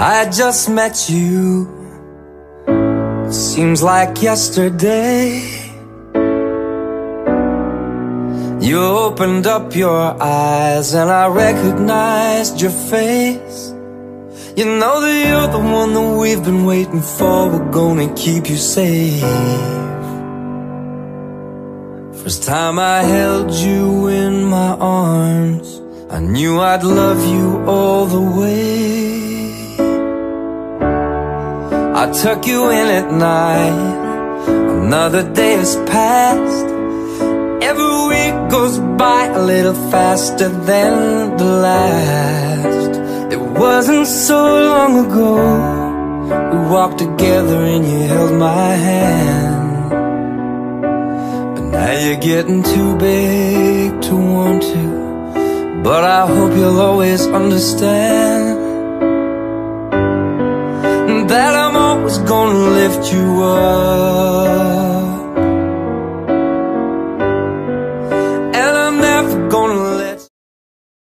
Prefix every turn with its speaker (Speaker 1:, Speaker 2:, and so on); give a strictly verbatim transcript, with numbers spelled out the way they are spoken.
Speaker 1: I just met you. It seems like yesterday. You opened up your eyes and I recognized your face. You know that you're the one that we've been waiting for. We're gonna keep you safe. First time I held you in my arms, I knew I'd love you all the way. I tuck you in at night, another day has passed. Every week goes by a little faster than the last. It wasn't so long ago we walked together and you held my hand. But now you're getting too big to want to, but I hope you'll always understand that I'm always gonna lift you up.